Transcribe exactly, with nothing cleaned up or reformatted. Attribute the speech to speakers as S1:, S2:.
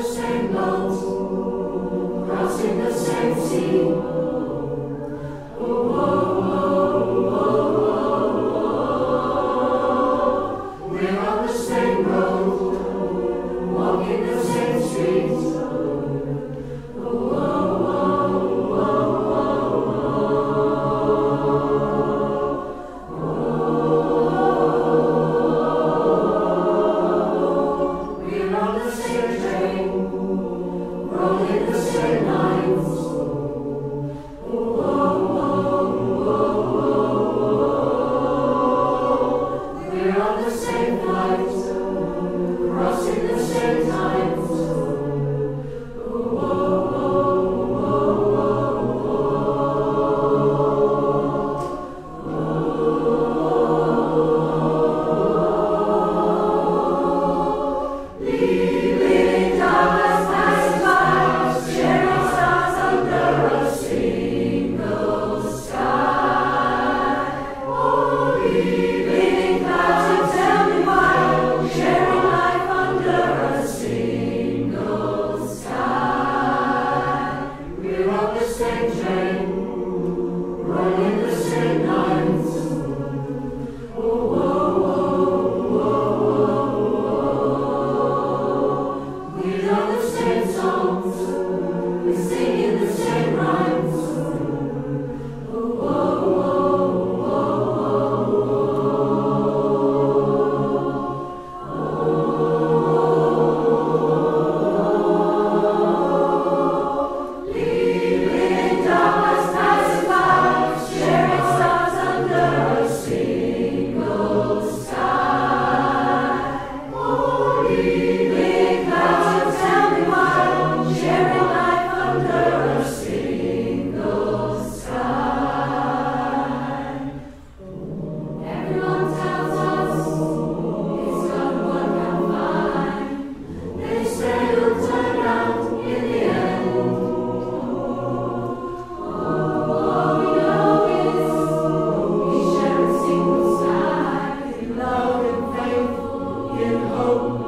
S1: same boat, crossing the same sea. Oh, oh, oh, oh, oh, oh. We're on the same road, walking the same streets. Oh, oh, oh, oh, oh, oh. We're on the same train, rolling the same lines. We're on the same flight, crossing the same times. Leaving darkness passing by, sharing stars under a single sky. Oh, leaving clouds to tell me why, sharing life under a single sky. We're on the same train, rolling the same lines. Oh, oh, oh, oh, oh. We know the same songs, we sing in the same rhymes. Oh, oh, oh, oh, oh. Leaving darkness passing by, sharing stars under a single sky. Oh, leaving clouds to tell me why, sharing life under a single sky. Everyone tells us it's gonna work out fine. They say it'll turn out in the end. All we know is we share a single sky, in love and faith, in hope